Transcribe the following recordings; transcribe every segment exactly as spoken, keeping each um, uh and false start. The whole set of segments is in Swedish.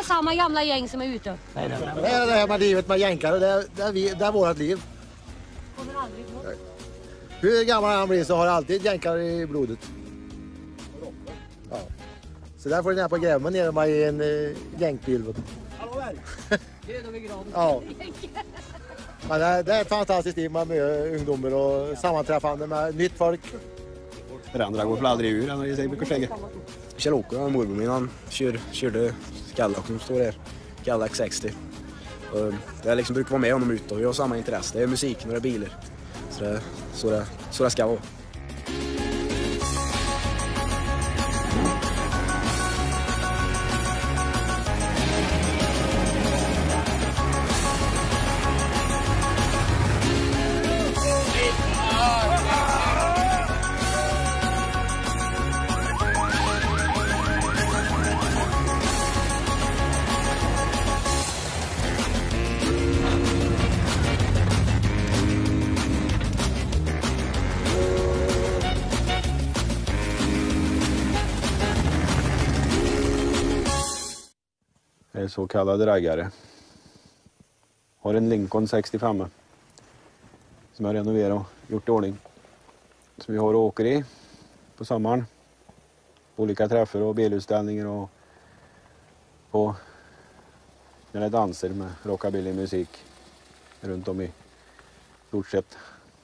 samma gamla gäng som är ute. Nej, nej, nej. Det är det här med livet med jänkare. Det är, det är, vi, det är vårt liv. Kommer aldrig på. Hur gammal han blir så har alltid jänkare i blodet. Ja. Så där får ni ner på grämmen nere med i en uh, jänkbil. Hallå där! Ja. Men det, är, det är ett fantastiskt liv med ungdomar och sammanträffande med nytt folk. Det andra går aldrig ur, han är säkert säkert. Kjell-Åke, morbror min, han kör, körde Cadillac som står där. Cadillac sextio. Och jag liksom brukar vara med honom ute och vi har samma intresse. Det är musiken och det är bilar. Så det, så det, så det ska vara. Så kallade raggare. Har en Lincoln sextiofem som jag renoverat och gjort i ordning. Som vi har och åker i på sommaren. Olika träffar och bilutställningar och på när det är danser med rockabilly musik runt om i stort sett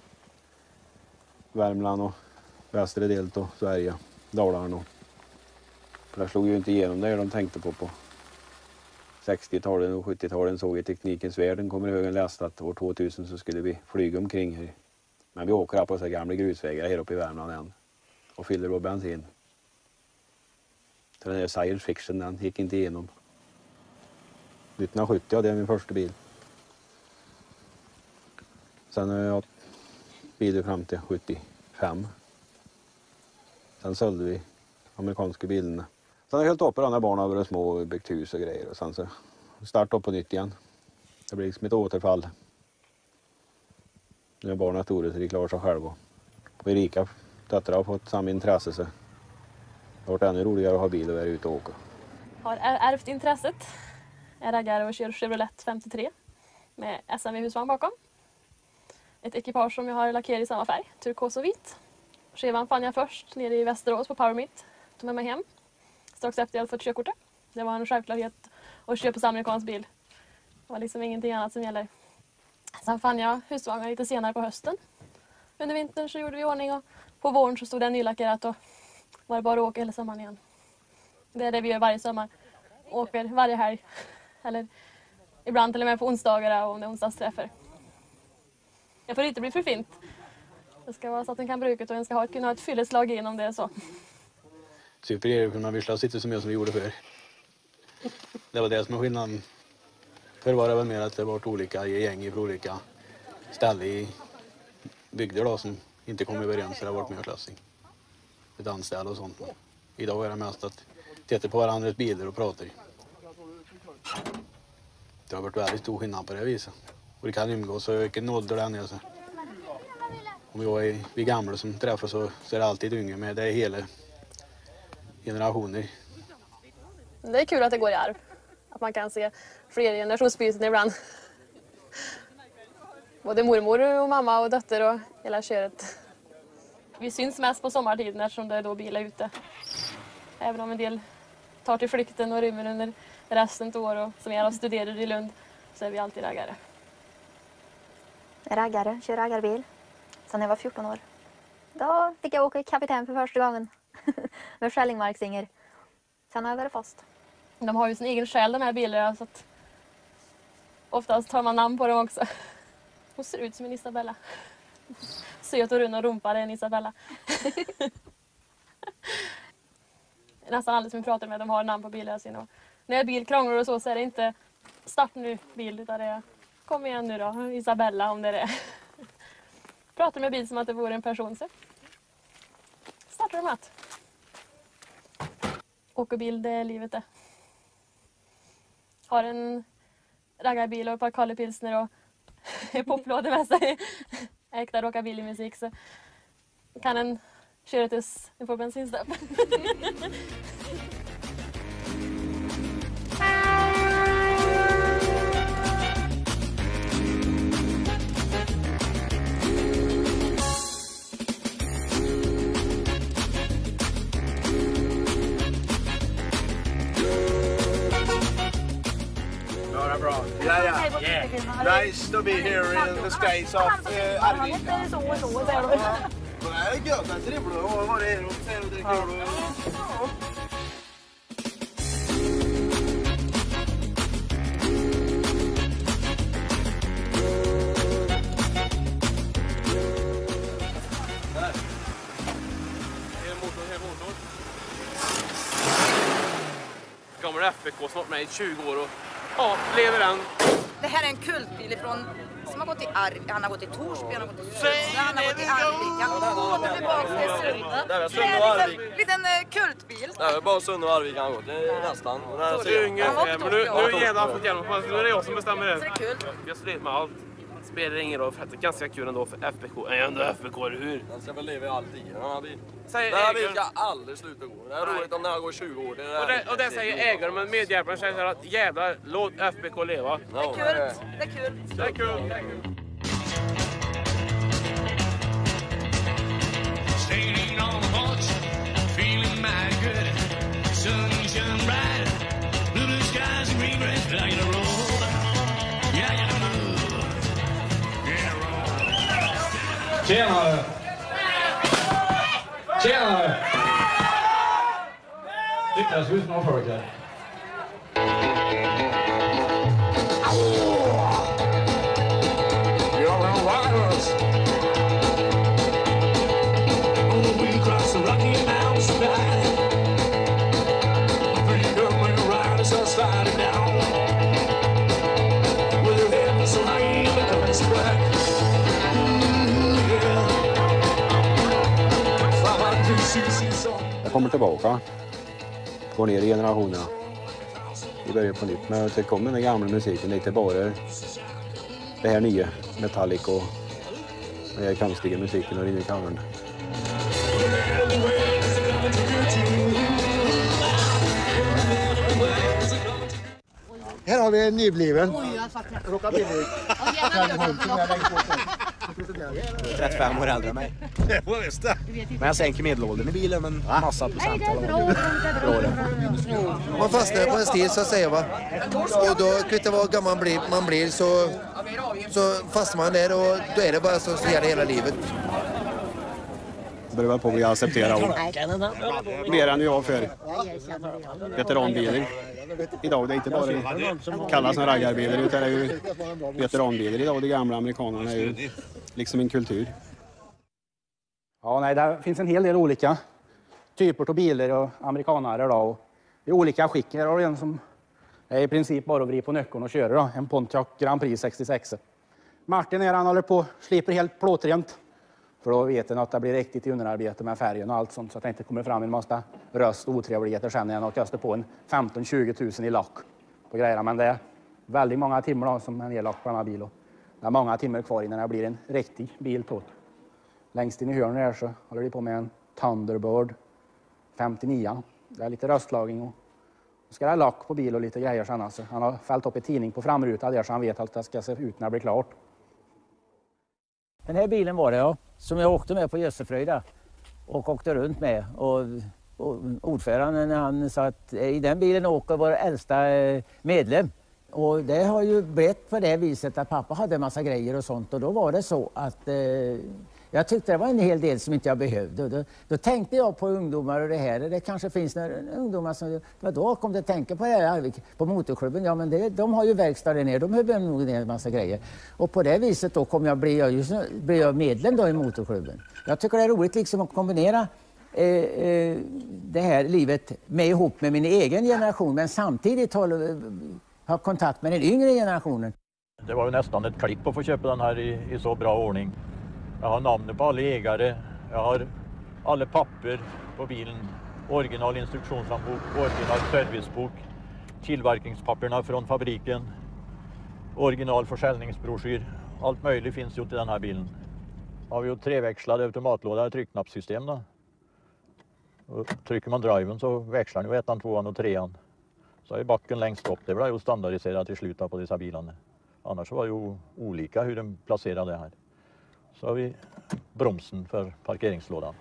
Värmland och västra delen av Sverige, Dalarna. Och för det slog ju inte igenom det de tänkte på på sextiotalet och sjuttiotalet såg i Teknikens värld. Den kommer ihåg en läst att år tvåtusen så skulle vi flyga omkring här. Men vi åker här på så här gamla grusvägar här uppe i Värmland än. Och fyller vår bensin. Så den här science fiction, den gick inte igenom. nittonhundrasjuttio hade jag min första bil. Sen har jag haft bilar fram till sjuttiofem. Sen sålde vi amerikanska bilarna. Sen har jag hållit upp på när barnen var små och byggt hus och grejer. Och sen så startade upp på nytt igen. Det blir liksom ett återfall. Nu är barnen stora så de klarar sig själva. Och Erika, döttrar, har fått samma intresse så det har varit ännu roligare att ha bil och vara ute och åka. Har ärvt intresset. Jag raggar och kör Chevrolet femtiotre med S M V-husvagn bakom. Ett ekipage som jag har lackerat i samma färg, turkos och vit. Chevan fann jag först nere i Västerås på PowerMeet. Tog med mig hem. Strax efter jag hade fått körkortet. Det var en självklarhet att köpa amerikansk bil. Det var liksom ingenting annat som gäller. Sen fann jag husvagnar lite senare på hösten. Under vintern så gjorde vi ordning och på våren så stod det nylackerat och var det bara att åka hela sommaren igen. Det är det vi gör varje sommar. Åker varje helg. Eller ibland till och med på onsdagar och om det är onsdagsträffar. Jag får inte bli för fint. Det ska vara så att den kan bruka och den ska ha, kunna ha ett fylleslag in om det är så. Super kunde man vissla sitta som jag som vi gjorde förr. Det var det som är skillnaden. Förr var det väl mer att det var olika gäng på olika ställen i bygder då, som inte kom överens så det har varit mer klassing. Ett anställ och sånt. Idag är det mest att titta på varandras bilar och prata. Det har varit väldigt stor skillnad på det viset. Och det kan umgås så vilken ålder den är. Så. Om jag är vi gamla som träffas så, så är det alltid unga med. Det är hela generationer. Det är kul att det går i arv. Att man kan se fler generationsbyten ibland. Både mormor och mamma och dotter och hela köret. Vi syns mest på sommartiden eftersom det är då bilar ute. Även om en del tar till flykten och rymmer under resten av år och som jag studerar i Lund så är vi alltid raggare. Raggare, kör raggarbil. Sen jag var fjorton år. Då fick jag åka kapten för första gången. Med Skellingmarksinger. Sen har jag varit fast. De har ju sin egen själ de här bilarna så att oftast tar man namn på dem också. Hon ser ut som en Isabella. Söt och rund och rumpa, det är en Isabella. Nästan alla som vi pratar med de har namn på bilarna sina. När jag bil krånglar och så så är det inte start nu bil utan det är kom igen nu då, Isabella om det är det. Pratar med bil som att det vore en person så. Startar de att. Åker bil, det är livet det. Har en raggarbil och ett par Kalle Pilsner och poplådor med sig. Äkta rockabilly-musik så kan en köra tills en får bensinstopp. Yeah. Nice to be here in the skies of uh, Arvika. Det är gött, det är trevligt att vara här och se och dricka öl. Kommer F B K snart med i tjugo år och ja, lever den. Det här är en kultbil ifrån, som har gått till Arv, han har gått till Torsby, han har gått till Sunda, han har gått till Arvika och åter tillbaka till Sunda. Det är Det är en liten, liten uh, kultbil. Det är bara Sunda och Arvika han gått, det är nästan. Det är ingen, men nu, nu är jävla fått hjälp, nu är det jag som bestämmer det. Så det är kul. Jag slutar med allt. Spelar ingen roll för att det är ganska kul ändå för F B K. Är ändå F B K, eller hur? Den ska väl leva i all tid, den här bilen. Den här bilen ska aldrig sluta gå. Det är roligt om den här går tjugo år. Det är det och, det, och det säger ägaren, men medhjälparen säger så här att jävlar, låt F B K leva. Det är kul, det är kul. Det är kul, det är kul. Standing on the porch, feeling mighty good. Sun shine bright, blue blue skies and green grass like a road. Yeah, yeah, Tjenare! Tjenare! Lyckas ut någon folk här. Jag kommer tillbaka, går ner i generationerna. Vi börjar på nytt, men det kommer den gamla musiken lite bara det här nya Metallic och den här konstiga musiken och rinner i kammaren. Här har vi en nybliven. Rockabilly. trettiofem år äldre än mig. Men jag sänker medelåldern i bilen en massa procent. Man fastnar på en stil så att säga, va? Och då kvittar vad gammal man blir, man blir så, så fastnar man där och då är det bara så som gäller hela livet. Det börjar väl på att bli accepterad mer än jag för veteranbilar. Idag det är inte bara kallas som raggarbilar utan det är ju veteranbilar idag. De gamla amerikanerna är ju liksom en kultur. Ja, nej, det finns en hel del olika typer av bilar och amerikanare då. Och i olika skick. Här har du en som är i princip bara att vrida på nyckeln och köra då. En Pontiac Grand Prix sextiosex. Martin är han håller på sliper helt plåtrent. För då vet han att det blir riktigt i underarbete med färgen och allt sånt. Så att det inte kommer fram en massa röst och otrevligheter sen när han kastar på en femton till tjugo tusen i lack på grejerna. Men det är väldigt många timmar då, som är lack på den här bilen. Det är många timmar kvar innan det blir en riktig bil på. Längst in i hörnet här så håller de på med en Thunderbird femtionio. Det är lite röstlagring och ska det ha lack på bil och lite grejer sen. Alltså. Han har fällt upp i tidning på framrutan där så han vet att det ska se ut när det blir klart. Den här bilen var det, ja, som jag åkte med på Jössefröjda och åkte runt med. Och, och ordföranden han sa att i den bilen åker vår äldsta medlem. Och det har ju blivit på det viset att pappa hade en massa grejer och sånt. Och då var det så att eh, jag tyckte det var en hel del som inte jag behövde. Och då, då tänkte jag på ungdomar och det här. Det kanske finns några ungdomar som... Då kom det att tänka på det här på motorklubben. Ja, men det, de har ju verkstad där nere. De behöver nog en massa grejer. Och på det viset då kom jag bli, jag just, bli jag medlem då i motorklubben. Jag tycker det är roligt liksom att kombinera eh, eh, det här livet med ihop med min egen generation. Men samtidigt hålla, ha kontakt med den yngre generationen. Det var ju nästan ett klipp att få köpa den här i, i så bra ordning. Jag har namnet på alla ägare, jag har alla papper på bilen, original instruktionshandbok, original servicebok, tillverkningspapperna från fabriken, original försäljningsbroschyr. Allt möjligt finns ju till den här bilen. Har vi ju treväxlad automatlåda och tryckknappssystem då. Och trycker man driven så växlar ni ettan, tvåan och trean. Så är backen längst upp, det blir ju standardiserat i slutet på dessa bilarna. Annars var det ju olika hur de placerade det här. Så har vi bromsen för parkeringslådan.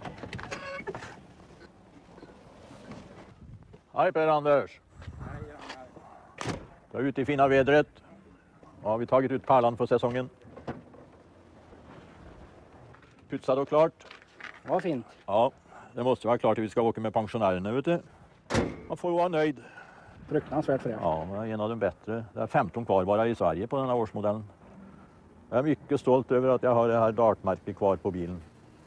Hej Per-Anders. Jag är ute i fina vädret. Ja, vi har tagit ut pärlan för säsongen. Putsad och klart. Vad fint. Ja, det måste vara klart att vi ska åka med pensionärerna, vet du. Man får vara nöjd. Fruktansvärt för det. Ja, det är en av de bättre. Det är femton kvar bara i Sverige på den här årsmodellen. Jag är mycket stolt över att jag har det här dartmärket kvar på bilen.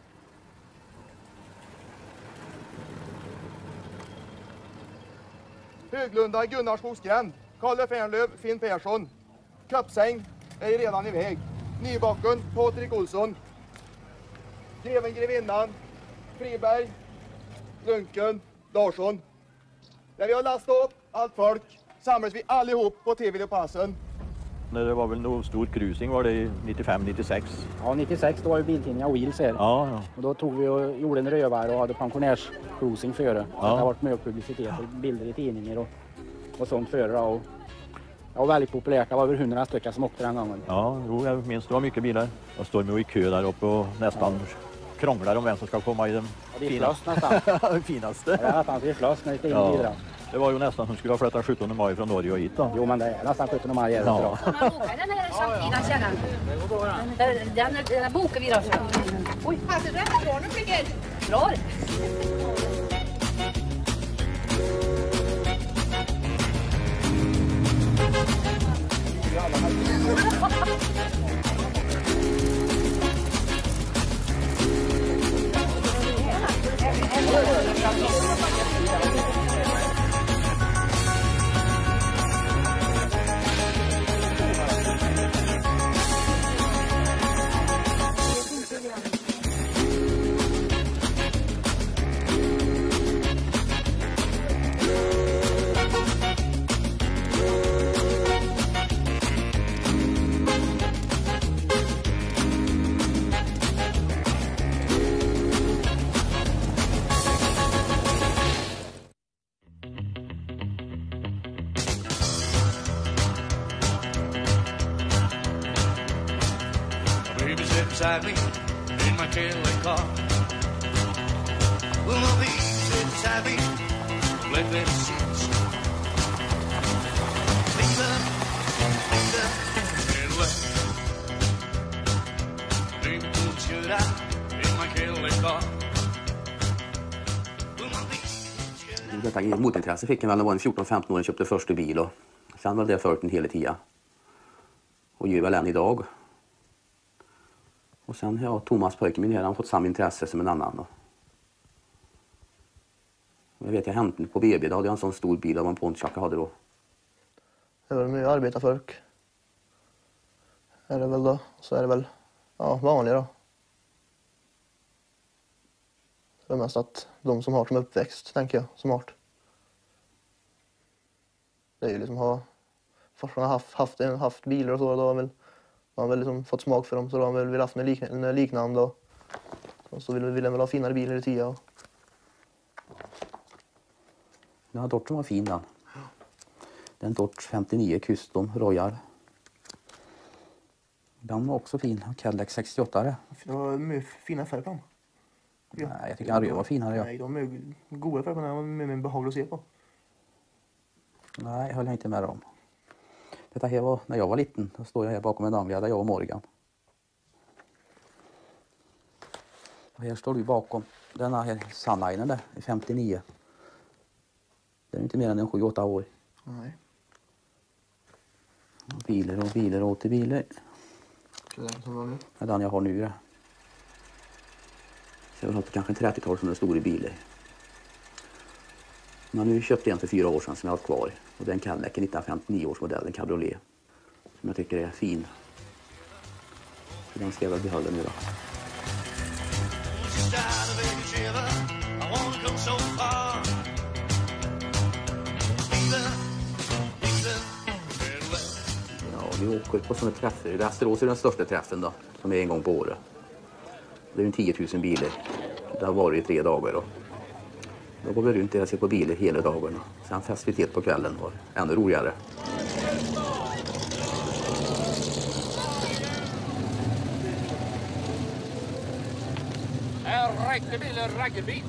Höglunda, Gunnar Skogsgränd, Kalle Fernlöv, Finn Persson. Kappsäng är redan iväg. Nybacken, Patrik Olsson. Greven, Grevinnan, Friberg, Lunken, Larsson. Där vi har lastat upp allt folk samlas vi allihop på T V-passen. Det var väl nog stor cruising var det nittiofem nittiosex. Ja, nittiosex då var ju biltidningar Wheels här. Ja, ja. Och då tog vi och gjorde en rövare och hade pensionärscruising före. Ja. Det har varit mycket publicitet och bilder i tidningar och, och sånt före. Och, det var väldigt populärt. Det var över hundra stycken som åkte den gången. Ja, jo, jag minns det var mycket bilar. Jag står med i kö där uppe och nästan ja. krånglar om vem som ska komma i den ja, finaste. finaste. Ja, att han skulle slåss när det stod in ja. bilar. Det var ju nästan som skulle ha flyttat sjuttonde maj från Norge och hit då. Jo, men det är nästan sjuttonde maj. Ja. Ja. Kan man boka den här samtida källan? Den, den, den bokar vi då. Oj, passar du rätt på nu, Flickor? Bra. Beside me in my Cadillac car. Well, my baby sit beside me, let them seats. Leave leave and left. Baby, don't should I in my Cadillac car. Detta motorintresse fick jag väl när jag var fjorton femton år och köpte första bil och sen var det följt en hela tiden. Och gör väl än idag. Och sen ja, Thomas pojken min här, han har fått samma intresse som en annan då. Jag vet jag hämtade på B B, då hade jag en sån stor bil av en Pontiac jag hade då. Det är väl mycket arbetarfolk. Är det väl då. Så är det väl ja, vanliga då. Det är mest att de som har som uppväxt, tänker jag, som har. Det är ju liksom ha forskarna haft, haft, haft bilar och så, då har väl man har väl liksom fått smak för dem, så då har man väl haft något liknande och, och så vill vi väl ha finare bilar i tio. Och... Ja, Dorten var fin den. Den Dort femtionio Custom Royal. Den var också fin. Cadillac sextioåtta. Det var mycket fina färger på dem. Ja. Nej, jag tycker han var finare. Ja. Nej, de är goda färger på den. De är mycket behaglig att se på. Nej, jag håller inte med om. Detta här var när jag var liten. Då står jag här bakom en Anglia där jag och Morgan. Och här står du bakom den här Sunlinen där, femtionio. Den är inte mer än en sju åtta år. Nej. Och bilar och bilar och åter bilar. Det är den som var nu? Det är den jag har nu. Ja. Så jag har kanske en trettiotal som är stora bilar. Men nu köpte jag en för fyra år sedan som jag har kvar. Och det är en Cadillac nittonhundrafemtionio års modell, en cabriolet. Som jag tycker är fin. Så den ska jag väl behålla nu då. Ja, vi åker på sådana träffar. Västerås är den största träffen då, som är en gång på året. Det är ju tio tusen bilar. Det har varit i tre dagar då. Då går vi runt och ser på bilar hela dagarna. Sen festivitet på kvällen var ännu roligare. Här räcker bilen raggarbil.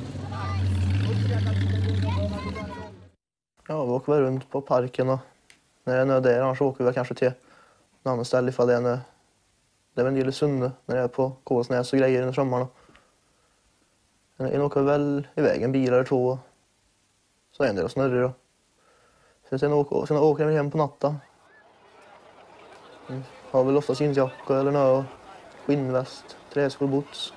Ja, vi åker väl runt på parken och när det är nöd där, annars åker vi kanske till annan ställe ifall det är en, det är en del i Sunne när det är på Kolsnäs och grejer under sommaren. En åker väl iväg en bil eller två, så är en del snurrig då. Sen, sen, åker, sen åker jag hem på natten. Mm. Har väl ofta jeansjacka eller nö, skinnväst, träskor, boots.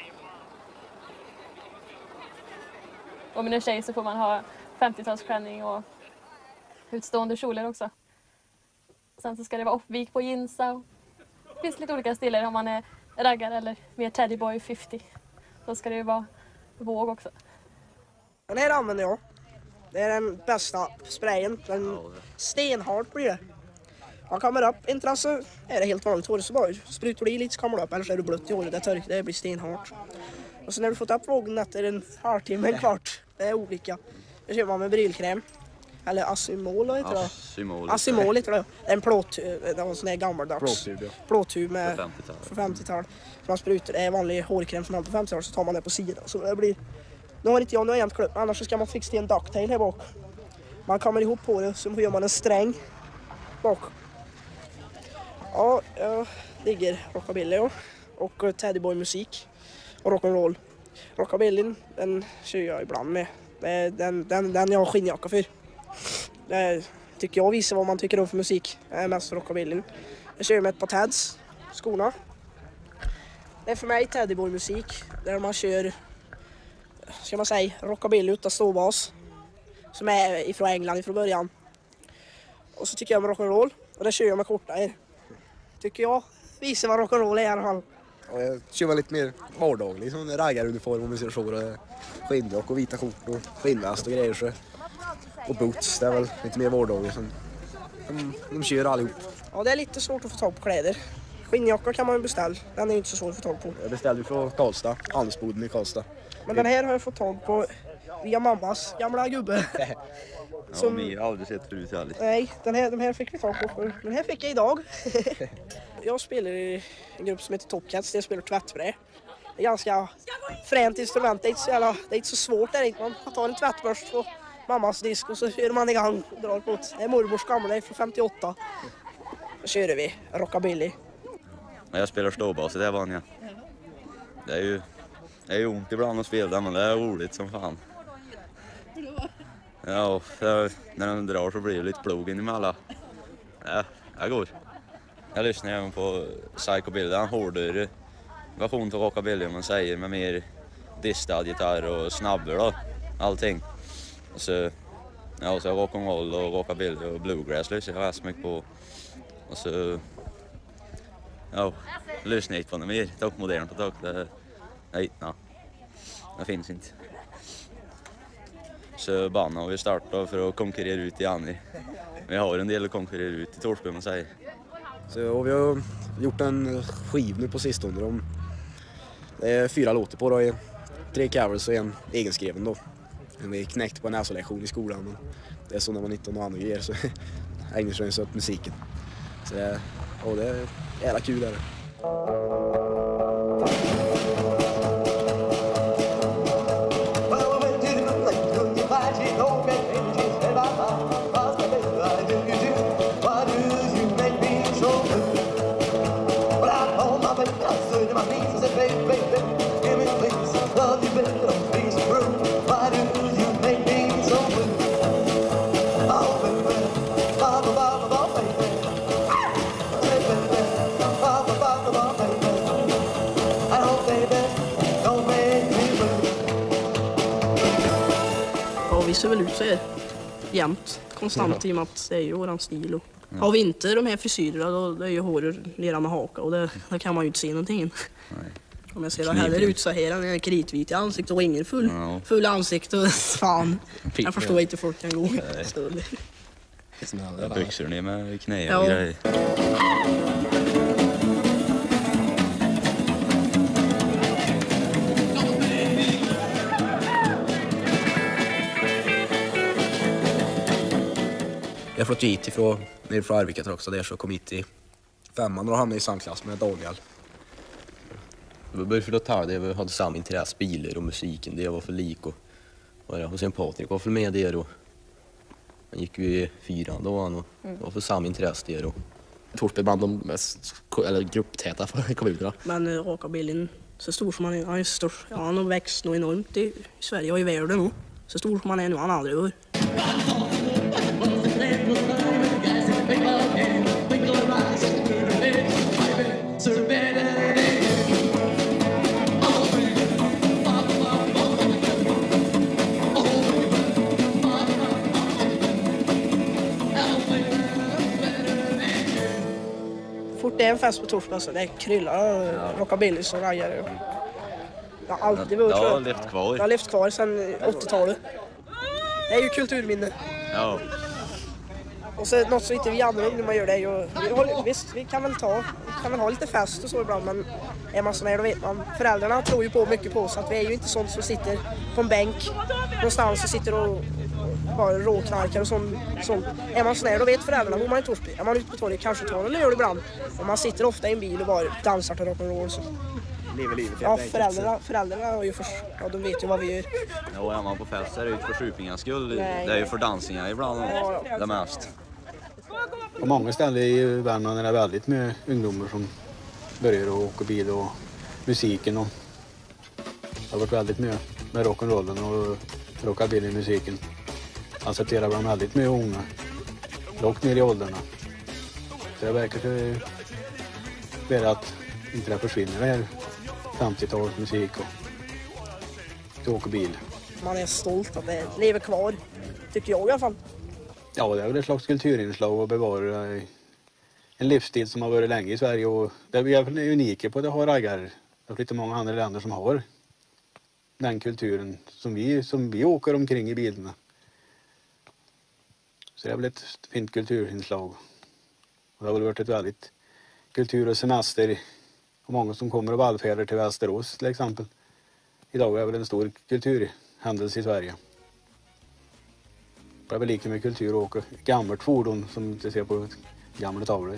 Om man är tjej så får man ha femtiotalsklänning och utstående kjolar också. Sen så ska det vara uppvik på jeansa. Det finns lite olika stilar om man är raggare eller mer teddyboy femtio. Då ska det ju vara våg också. Den här använder jag. Det är den bästa sprayen. Den stenhårt blir det. Man kommer upp, inte så är det helt vanligt hår, så bara sprutar du i lite så kommer du upp, annars är du blött i håret, det törk, det blir stenhårt. Och sen när du fått upp vågen efter en halvtimme, en kvart, det är olika. Det kör man med brylkräm. Eller Asimol heter det. Asimol. Asimol heter det. En plåt, det var en sån här gammaldags Plåttub, ja. Plåttub med För femtiotal. För femtiotal. Så man sprutar, det är vanlig hårkräm som man på femtiotal, så tar man det på sidan. Så det blir, nu har inte jag någon jämnt klubb, annars så ska man fixa till en ducktail här bak. Man kommer ihop på det, så gör man en sträng bak. Ja, jag ligger rockabilly ja. Och teddyboy-musik och rock'n'roll. Rockabillyn, den kör jag ibland med. Det är den, den, den jag har skinnjacka för. Det tycker jag visar vad man tycker om för musik. Det är mest rockabillyn. Jag kör med ett par Teds, skorna. Det är för mig teddyboy-musik där man kör, ska man säga, rockabilly utan ståbas. Som är ifrån England ifrån början. Och så tycker jag om rock'n'roll och det kör jag med korta här. Tycker jag visar vad rock'n'roll är i alla fall. Ja, jag kör väl lite mer vardaglig, som en raggaruniform om vi ser så. Skinnrock och vita kort och skinnväst och grejer. Så. Och boots, det är väl lite mer vardagligt. De, de kör allihop. Ja, det är lite svårt att få tag på kläder. Skinnjacka kan man ju beställa, den är inte så svår att få tag på. Jag beställde från Karlstad, Handelsboden i Karlstad. Men den här har jag fått tag på via mammas gamla gubbe. Som... Ja, vi har aldrig sett förut heller. Nej, den här, den här fick vi tag på. Den här fick jag idag. Jag spelar i en grupp som heter Top Cats, där jag spelar tvättbrä. Det är ganska fränt instrument, det är inte så, jävla, det är inte så svårt där. Man tar en tvättbörst på mammas disk och så kör man igång och drar på. Det är mormors gamla från femtioåtta. Då kör vi rockabilly. Jag spelar ståbas, det är vanliga. Det är ju, det är ju ont ibland att spela, men det är roligt som fan. Ja, för när den drar så blir det lite blod in emellan. Ja, det går. Jag lyssnar även på Psychobilly, en hårdare version till rockabilly om man säger, med mer distad gitarr och snabbare då, allting. Och så, ja, så rock'n'roll och rockabilly och bluegrass lyssnar jag rätt mycket på. Och så, ja, lyssnar jag inte på något mer, dock modernt och dock, det, nej, nej, det finns inte. Så banan har vi startat för att konkurrera ut i Annie. Vi har en del att konkurrera ut i Torsby, man säger. Så, och vi har gjort en skiv nu på sistone. De, det är fyra låtar på då, tre covers och en egenskriven då. Vi knäckte på en näsolektion i skolan. Det är så när man inte har någon annan grejer så ägnar sig så åt musiken. Så det, och det är jävla kul där. Vi ser väl ut så här jämt, konstant, i och med att det är ju våran stil. Och Ja. har vi inte de här frisyrerna då det är ju håret lera med haka och det, då kan man ju inte se någonting. Nej. Om jag ser det heller ut så här, han är kritvit i ansiktet och ingen full, Ja. full ansikte och fan. Pip. Jag förstår inte folk kan gå. Jag byxor ner med knä Ja. och grejer. Jag har fått hit ifrån, nere från Arvika också, där så kom hit i femman och hamnade i samma klass med Daniel. Vi började för att ta det, vi hade samma intresse, bilar och musiken, det var för lik och, och, och sen Patrik var för med där och han gick ju i fyran då han och Mm. det var för samma intresse där och Torsby är bland de mest eller grupptäta för kommunerna. Men uh, rockabillyn, så stor som han är, han är stor. Ja, han har växt nog enormt i Sverige och i världen nu. Så stor som han är nu, han aldrig varit. Fort det är en fest på Torsby, så det kryllar ja. Rockabillys och raggare. Jag har alltid varit, ja, levt kvar. Jag har levt kvar sedan åttiotalet. Det är ju kulturminne. Ja. Och så något som inte vi andra ungdomar gör det är ju, vi håller, visst, vi kan väl ta, vi kan väl ha lite fest och så ibland, men är man sån här, då vet man, föräldrarna tror ju på mycket på oss, att vi är ju inte sånt som sitter på en bänk någonstans och sitter och bara råknarkar och sånt. sånt. Är man sån här, då vet föräldrarna, bor man i Torsby, är man ute på torget kanske tar en öl ibland, och man sitter ofta i en bil och bara dansar till rock'n'roll. Så. Lever livet ja, föräldrarna, föräldrarna är ju för, ja, de vet ju vad vi gör. Ja, är man på fest är det ju inte för sjupingens skull. Nej. Det är ju för dansningar ibland, ja, ja. det mest. På många ställen i Värmland är det väldigt med ungdomar som börjar och åka bil och musiken. Och det har varit väldigt mycket med rock'n'rollen och rockabilly-musiken. Accepterar bland väldigt mycket unga, långt ner i åldrarna. Så det verkar så att inte det försvinner det här femtiotalets musik och åka bil. Man är stolt att det lever kvar, tycker jag i alla fall. Ja, det är väl ett slags kulturinslag och bevara en livsstil som har varit länge i Sverige. Och det är väl unika på att det har raggare. Det är lite många andra länder som har den kulturen som vi, som vi åker omkring i bilarna. Så det är väl ett fint kulturinslag. Och det har väl varit ett väldigt kultur- och semester. Och många som kommer och vallfärdar till Västerås till exempel. Idag är det väl en stor kulturhändelse i Sverige. Det är väl lika med kultur och åka gammalt fordon som du ser på gamla tavlor.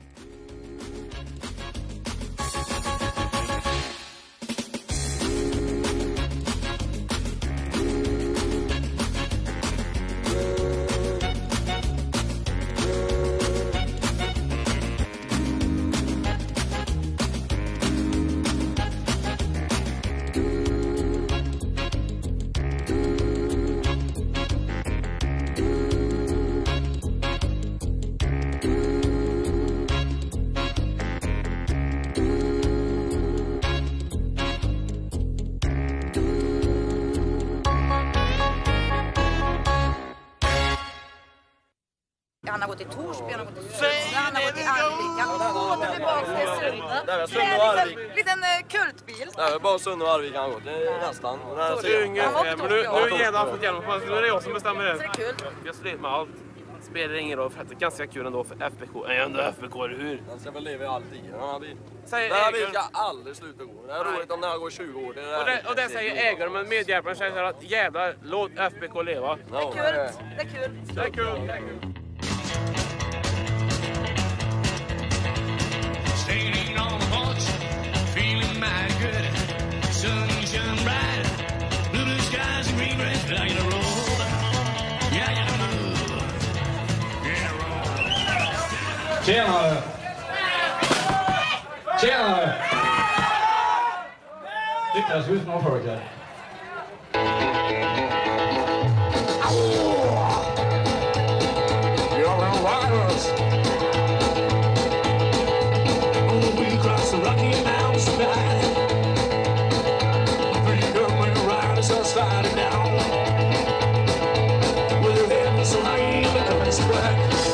Han har gått i Torsby, han har gått i Sunne, han har gått i Arvika. Och tillbaka till Sunne. Det är Sunne Sunne och Arvika. En liten uh, kultbil. Det är bara Sunne och Arvika han har gått. Det är nästan. Så det är ungefär. Men nu, nu är han fått hjälp. Nu är det jag som bestämmer det. Så det är kul. Jag står med allt. Spelar ingen roll för att det är ganska kul ändå för F B K. Är ändå F B K, eller hur? Den ska väl leva i all tid. Den här bilen. Säger den här ägaren. bilen ska aldrig sluta gå. Det är roligt om den här går tjugo år. Det är och, det, och det säger ägaren, men medhjälparen säger att jävlar, låt F B K leva. Det är kul. Det är kul. Det är kul. Det är kul. Standing on the porch, feeling mighty good. Sunshine bright, blue, blue skies and green grass like a roll. Yeah, yeah, move. Yeah, roll. Tjenare! Tjenare! Titta, det ser ut som någon folk här. You're a virus. The Rocky Mountains tonight. Freedom and riders are sliding down. With their heads lying in the coming black.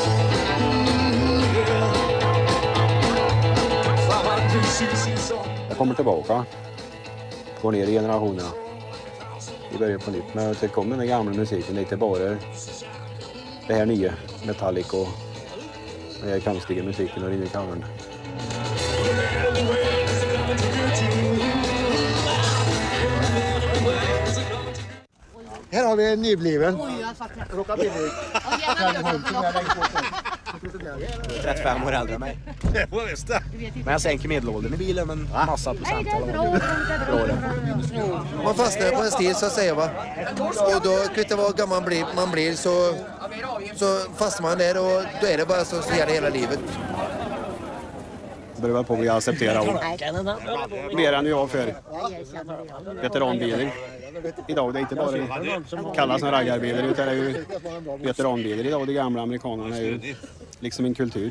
Jag kommer tillbaka. Går ner i generationerna. Vi börjar på nytt. Men det kommer den gamla musiken lite bara. Det här nya Metallic och den här konstiga musiken och in i kameran. Här har vi en nybliven. Rockabilly. trettiofem år äldre än mig. Det var visst det. Men jag sänker medelåldern i bilen en massa procent. Man fastnar på en stil så att säga, va. Och då kvittar vad gammal man blir, man blir så, så fastnar man där och då är det bara så, så gör det hela livet. börjar väl på att bli accepterad. Mer än jag för veteranbilar. Idag det är inte bara kallas som raggarbilar utan det är ju veteranbilar idag. De gamla amerikanerna är ju liksom en kultur.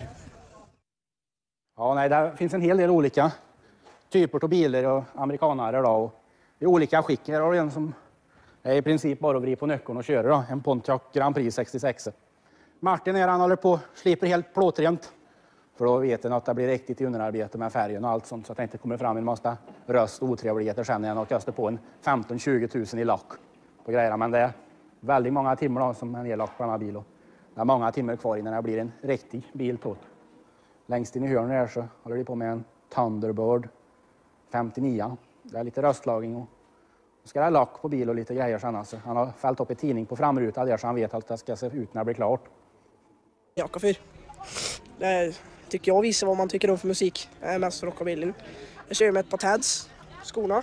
Ja, nej, det finns en hel del olika typer av bilar och amerikanare då. Och i olika skick. Här har du en som är i princip bara att vrida på nyckeln och köra då. En Pontiac Grand Prix sextiosex. Martin här, han håller på sliper helt plåtrent. För då vet han att det blir riktigt i underarbete med färgen och allt sånt. Så att det inte kommer fram en massa röst och otrevligheter sen när han kastar på en femton till tjugo tusen i lack på grejerna. Men det är väldigt många timmar då, som är nedlagt på den här bilen. Det är många timmar kvar innan det blir en riktig bil på. Längst in i hörnet här så håller de på med en Thunderbird femtionio. Det är lite röstlagring och ska det ha lack på bil och lite grejer sen. Alltså. Han har fällt upp i tidning på framrutan där så han vet att det ska se ut när det blir klart. Jakafyr. Det tycker jag visar vad man tycker om för musik. Jag är mest rockabillyn. Jag kör med ett par Tads, skorna.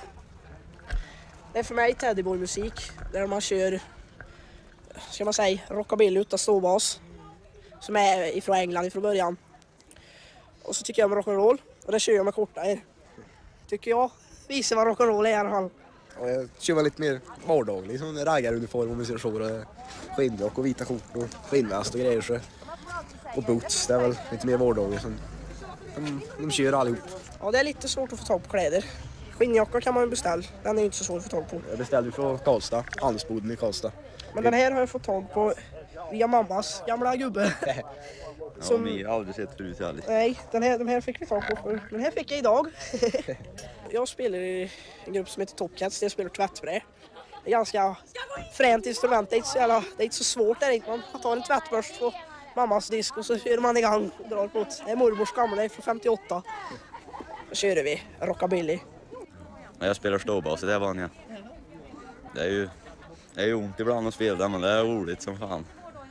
Det är för mig Teddyboy-musik där man kör, ska man säga, rockabilly utan ståbas. Som är ifrån England ifrån början. Och så tycker jag om rock'n'roll och det kör jag med korta här. Tycker jag visar vad rock'n'roll är i alla fall. Ja, jag kör väl lite mer vardaglig, som en raggaruniform om vi ser så. Skinnrock och vita skjort och skinnväst och grejer. Så. Och boots, det är väl lite mer vardagligt. De, de kör allihop. Ja, det är lite svårt att få tag på kläder. Skinnjacka kan man ju beställa, den är inte så svår att få tag på. Jag beställde från Karlstad, Handelsboden i Karlstad. Men den här har jag fått tag på via mammas gamla gubbe. Som... Ja, ni har aldrig sett förut heller. Nej, den här, den här fick vi tag på. Den här fick jag idag. Jag spelar i en grupp som heter Top Cats, där jag spelar tvättbräd. Det är ganska fränt instrument, det är inte så, jävla, det är inte så svårt. Det är inte. Man tar en tvättbörst på mammas disk och så kör man igång och drar på. Det är mormors gamla, det är från femtioåtta. Då kör vi rockabilly. Jag spelar ståbas, det är vanliga. Det är ju, det är ju ont ibland att spela, men det är roligt som fan.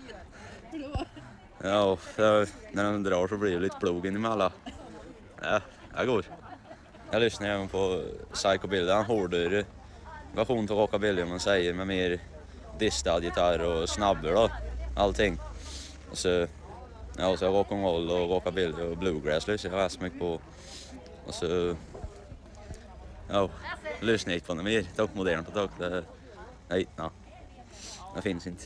Ja, för när den drar så blir det lite plogen emellan. Ja, det går. Jag lyssnar även på Psychobilly, en hårdare version till rockabilly, man säger, med mer distad gitarr och snabbare då, allting. Och så, ja, så rock'n'roll och rockabilly och bluegrass lyssnar jag rätt mycket på. Och så, ja, lyssnar jag inte på det mer, dock modernt och dock, det, nej, nej, det finns inte.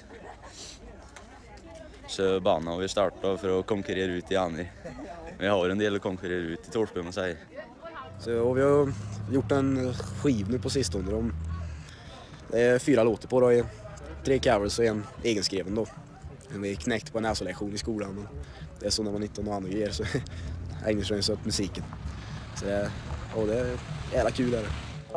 Så banan har vi startat för att konkurrera ut i Annie. Vi har en del att konkurrera ut i Torsby, man säger. Så, och vi har gjort en skiv nu på sistone. De, det är fyra låtar på då, tre covers och en egenskriven då. Vi är knäckt på en näsolektion i skolan. Det är så när man nitton och andra ger så ägnar sig åt musiken. Så det, och det är jävla kul är det.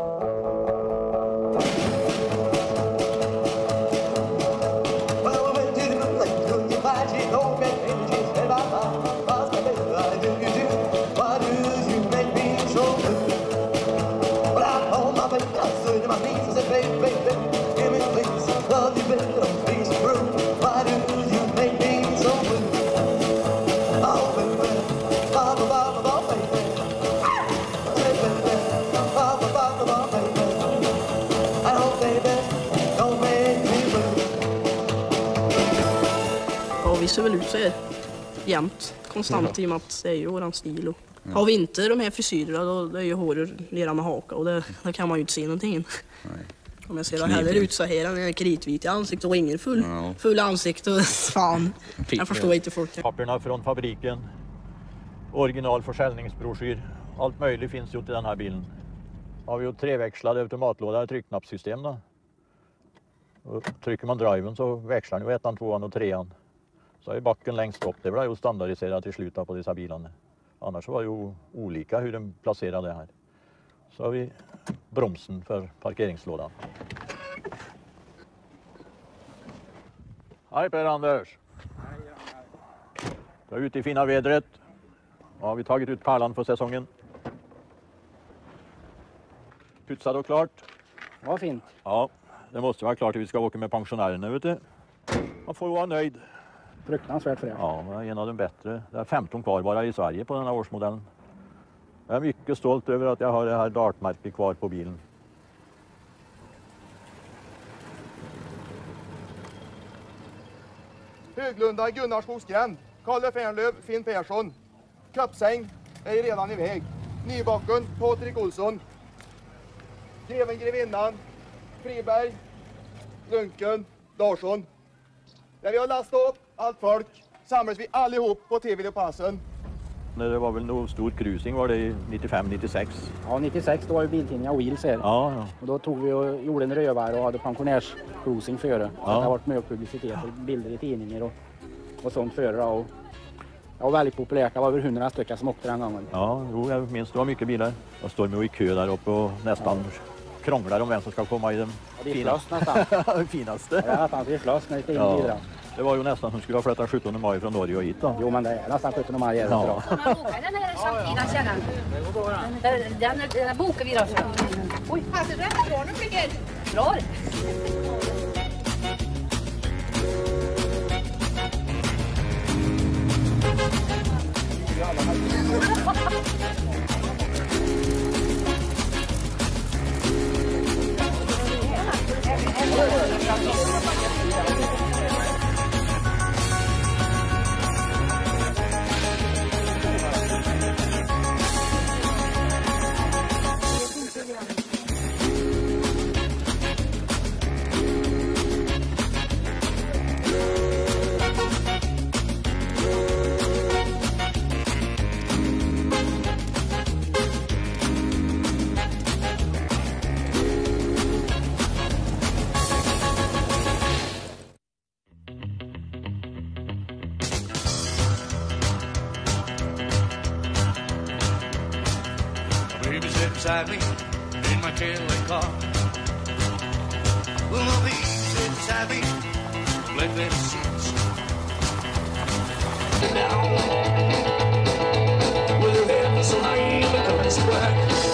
Vi ser väl ut så här jämt, konstant, i och med att det är ju våran stil. Och ja. Har vi inte de här frisyrerna då det är ju håret lera med haka och det, det kan man ju inte se någonting. Nej. Om jag ser heller ut så här, han är kritvit i ansiktet och ingen full, ja. full ansikte och fan, jag förstår inte folk. Papperna från fabriken, original försäljningsbroschyr, allt möjligt finns ju till den här bilen. Har vi ju treväxlade automatlådare tryckknappssystem då. Och trycker man driven så växlar ni ettan, tvåan och trean. Så är backen längst upp, det blir ju standardiserat i slutet på dessa bilarna. Annars var det ju olika hur den placerade det här. Så har vi bromsen för parkeringslådan. Hej Per-Anders! Du är ute i fina vädret. Ja, har vi tagit ut pärlan för säsongen. Putsad och klart. Vad fint. Ja, det måste vara klart att vi ska åka med pensionärerna, vet du. Man får vara nöjd. Fruktansvärt för det. Ja, det är en av de bättre. Det är femton kvar bara i Sverige på den här årsmodellen. Jag är mycket stolt över att jag har det här dartmärket kvar på bilen. Höglunda, Gunnarsskogsgränd, Kalle Fernlöv, Finn Persson. Köpsäng, är redan iväg. Nybacken, Patrik Olsson. Greven Grevinnan, Friberg, Lunken, Larsson. När vi har lastat upp allt folk samlas vi allihop på T V-passen. Det var väl nog stor krusning var det i nittiofem nittiosex. Ja, nittiosex då var ju biltidningen Wheels här. Ja, ja. Och då tog vi och gjorde en rövare och hade pensionärscruising före. Ja. Det har varit mycket publicitet och bilder i tidningar och, och sånt före. Då. Och det var väldigt populärt. Det var över hundra stycken som åkte den gången. Ja, jo, jag minns det var mycket bilar. Jag står med i kö där uppe och nästan ja. krånglar om vem som ska komma i den ja, finaste. nästan. finaste. Ja, att han blir slåss när det stiger ja. Det var ju nästan som skulle ha flyttat sjuttonde maj från Norge och hit då. Jo, men det är nästan sjuttonde maj. Är det ja. bra. Man åker den här samtida källan. Den, den, den bokar vi då. Oj, passar du rätt ifrån nu, flickor? Bra. Beside me in my Cadillac car. Well, my baby sat beside me, black leather seats. Down with her hair so high, the color's black.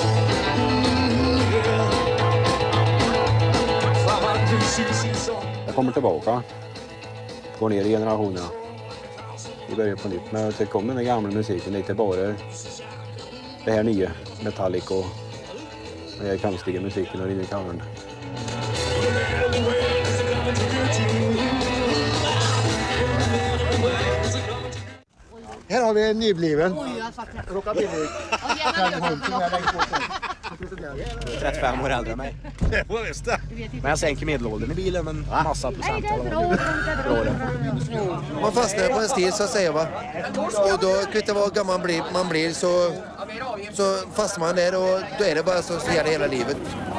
Jag kommer tillbaka. Går ner i generationerna. Vi börjar på nytt. Men det kommer den gamla musiken lite bara. Det här nya, Metallic och den här konstiga musiken och in i kameran. Här har vi en nybliven. Rockabilly. trettiofem år äldre än mig. Men jag sänker medelåldern i bilen en massa procent. Man fastnar på en stil så att säga va. Och då kvittar vad gammal man blir, man blir så, så fastnar man där och då är det bara så gäller hela livet.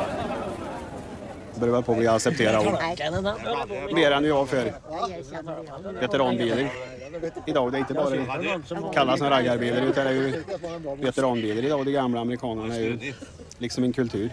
Det börjar väl på att bli accepterad mer än jag för veteranbilar. Idag det är inte bara kallas som raggarbilar utan det är ju veteranbilar idag. De gamla amerikanerna är ju liksom en kultur.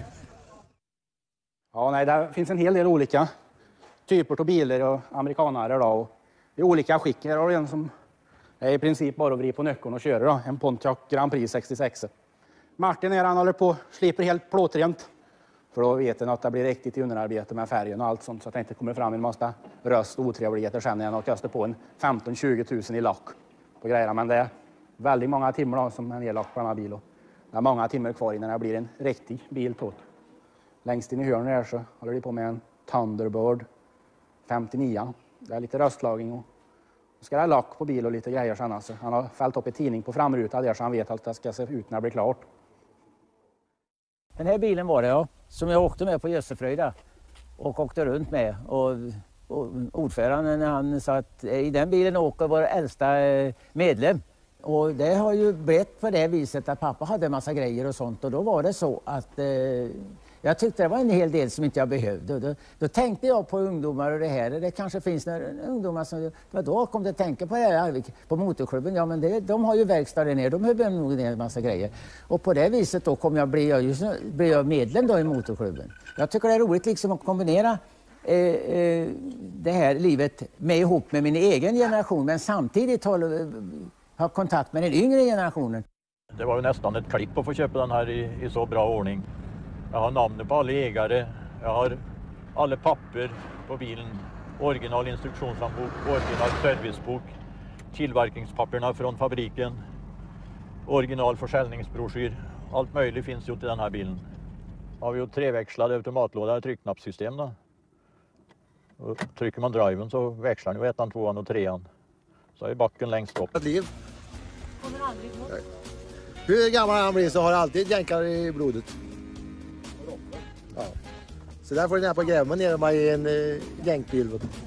Ja, nej, det finns en hel del olika typer av bilar och amerikanare då. Och i olika skick. Här har du en som är i princip bara att vrida på nyckeln och köra då. En Pontiac Grand Prix sextiosex. Martin här, han håller på sliper helt plåtrent. För då vet han att det blir riktigt i underarbete med färgen och allt sånt. Så att det inte kommer fram en massa röst och otrevligheter sen när han kastar på en femton till tjugo tusen i lack på grejerna. Men det är väldigt många timmar då, som är lack på den här bilen. Det är många timmar kvar innan det blir en riktig bil på. Längst in i hörnet här så håller de på med en Thunderbird femtionio. Det är lite röstlagring och ska det ha lack på bil och lite grejer sen. Alltså. Han har fällt upp i tidning på framrutan där så han vet att det ska se ut när det blir klart. Den här bilen var det ja, som jag åkte med på Jössefröjda och åkte runt med. Och, och ordföranden han sa att i den bilen åker vår äldsta medlem. Och det har ju blivit på det viset att pappa hade en massa grejer och sånt. Och då var det så att eh, jag tyckte det var en hel del som inte jag behövde. Och då, då tänkte jag på ungdomar och det här. Det kanske finns några ungdomar som... Då kom det att tänka på det här på motorklubben. Ja men det, de har ju verkstad där nere. De behöver nog en massa grejer. Och på det viset då kom jag bli, jag just, bli jag medlem då i motorklubben. Jag tycker det är roligt liksom att kombinera eh, eh, det här livet med ihop med min egen generation. Men samtidigt hålla... ha kontakt med den yngre generationen. Det var ju nästan ett klipp att få köpa den här i, i så bra ordning. Jag har namnet på alla ägare, jag har alla papper på bilen, original instruktionshandbok, original servicebok, tillverkningspapperna från fabriken, original försäljningsbroschyr. Allt möjligt finns ju till den här bilen. Har vi ju treväxlade automatlåda och tryckknappssystem då. Och trycker man driven så växlar ni ettan, tvåan och trean. Så är backen längst upp. Liv. Hur gammal han blir så har alltid jänkare i blodet. Ja. Så där får ni ner på grävman nere med i en uh, jänkbil.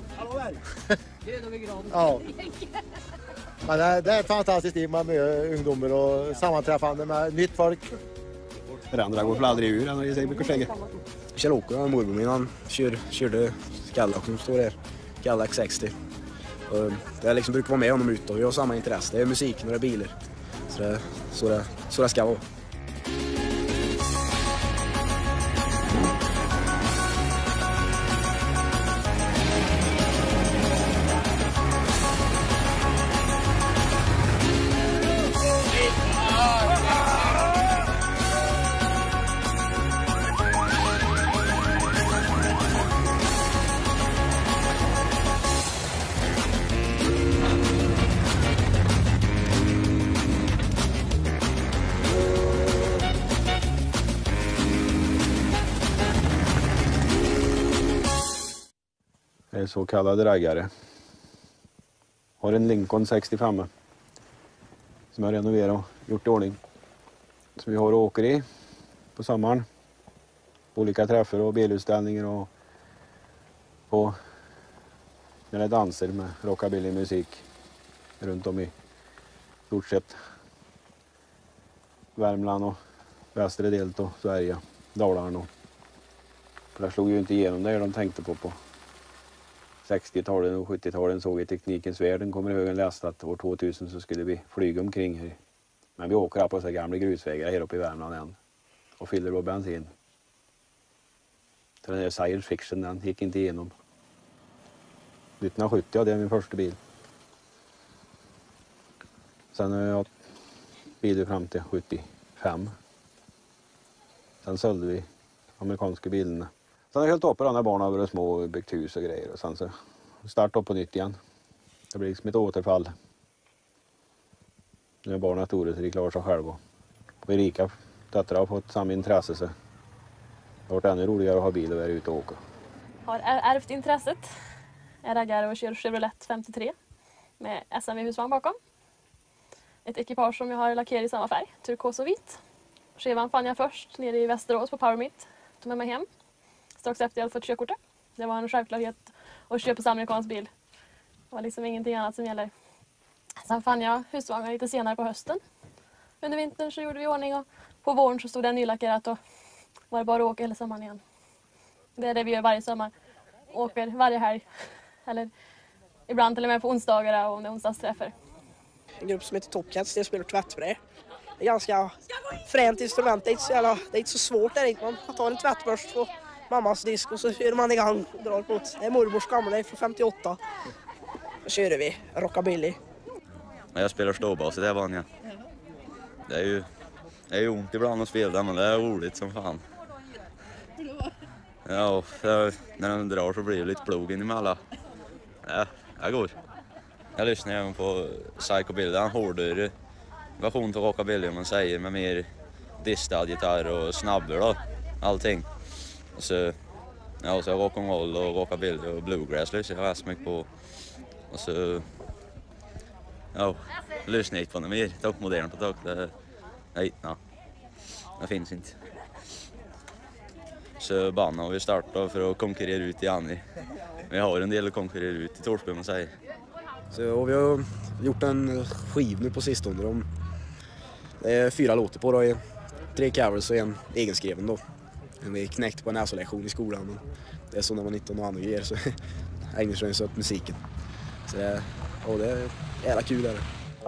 Ja. Men det, det är ett fantastiskt liv med ungdomar och sammanträffande med nytt folk. Det andra går väl aldrig ur, han säger mycket skägg. Kjell-Åke, morbror min, han kör, körde Cadillac som står här. Cadillac sextio. Och det liksom brukar vara med honom ute och vi har samma intresse. Det är musiken och det är bilar. Så det, så det, så det ska vara. Så kallade raggare. Har en Lincoln sextiofem som jag renoverat och gjort i ordning. Som vi har och åker i på sommaren. Olika träffar och bilutställningar och på när det är danser med rockabilly musik runt om i stort sett Värmland och västra delen av Sverige, Dalarna. För det slog ju inte igenom det de tänkte på på sextiotalet och sjuttiotalet såg i teknikens värld. Den kommer ihåg en läst att år tvåtusen så skulle vi flyga omkring här. Men vi åker här på så gamla grusvägar här uppe i Värmland än. Och fyller då bensin. Så den där science fiction den gick inte igenom. nittonhundrasjuttio hade jag min första bil. Sen har jag haft bilar fram till sjuttiofem. Sen sålde vi amerikanska bilarna. Sen har jag hållit upp på de här barnen över små och byggt hus och grejer. Och sen så startade upp på nytt igen. Det blir liksom ett återfall. Nu är barnen stora så de klarar sig själva. Och Erika, döttrar, har fått samma intresse så det har varit ännu roligare att ha bil och vara ute och åka. Har ärvt intresset. Jag raggar och kör Chevrolet femtiotre med S M V-husvagn bakom. Ett ekipage som jag har lackerat i samma färg, turkos och vit. Skivan fann jag först nere i Västerås på Powermeet. Tog med mig hem. Strax efter jag hade fått körkortet. Det var en självklarhet att köpa amerikansk bil. Det var liksom ingenting annat som gäller. Sen fann jag husvagnar lite senare på hösten. Under vintern så gjorde vi ordning och på våren så stod det nylackerat och var det bara att åka hela sommaren igen. Det är det vi gör varje sommar. Åker varje helg. Eller ibland till och med på onsdagar och om det är onsdagsträffar. En grupp som heter Top Cats, det spelar tvättbräde. Det är ganska fränt instrument. Det är inte så, jävla, det är inte så svårt där. Man tar en tvättbörst på mammas disk och så kör man igång och drar på. Det är mormors gamla från femtioåtta. Då kör vi rockabilly. Jag spelar ståbas i det vanliga. Det är ju det är ju ont ibland att spela men det är roligt som fan. Ja, för när den drar så blir det lite plog in emellan. Ja, det går. Jag lyssnar även på Psychobilly, en hårdare version till rockabilly om man säger med mer distad gitarr och snabbare då, allting. Och så, ja, så rock'n'roll och rockabilly och bluegrass lyssnar jag rätt mycket på. Och så, ja, lyssnar jag inte på något mer toppmodernt på tag. Det, nej, nej, det finns inte. Så banan har vi startat för att konkurrera ut i Annie. Vi har en del att konkurrera ut i Torsby man säger. Så, och vi har gjort en skiv nu på sistone. De, det är fyra låtar på då, tre covers och en egenskriven då. Vi knäckte på en näsolektion i skolan. Det är så när man inte har någon annan grejer så ägnar sig åt musiken. Så det, och det är jävla kul där.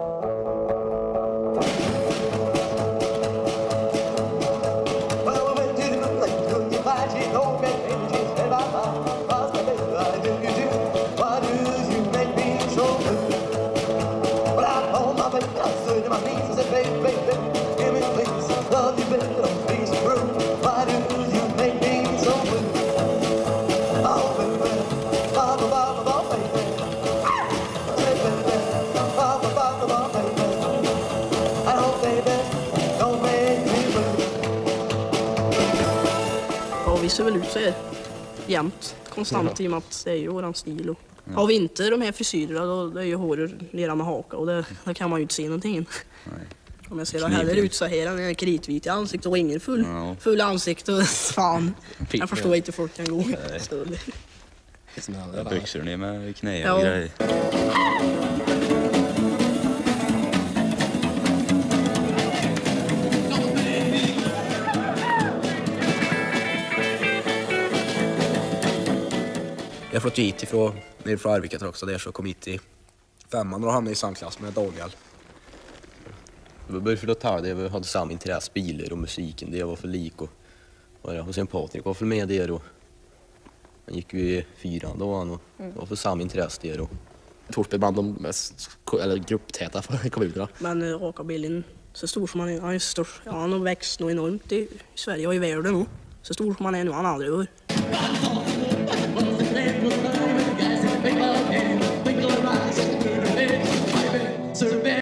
Vi ser väl ut så här jämt, konstant, i och med att det är ju våran stil. Och Ja. har vi inte de här frisyrerna då det är ju håret nere med haka och det, då kan man ju inte se någonting. Nej. Om jag ser det heller ut så här, han är kritvit i ansiktet och ingen full, ja. full ansikte. Fan, jag förstår inte folk kan gå. Jag byxor ner med knä och ja. grejer. Jag flyttade hit ifrån, nerifrån Arvika också, där så kom hit i femman och hamnade i samma klass med Daniel. Det var bara för att ta det, vi hade samma intresse, bilar och musiken, det var för lik och, och, och sen Patrik var för med där och han gick ju i fyran då han och mm. var för samma intresse där och Torsby är bland de mest eller grupptäta för kommunerna. Men uh, rockabilden, så stor som han är, han är stor, ja, han har växt nog enormt i Sverige och i världen nu. Så stor som han är nu, han har aldrig varit.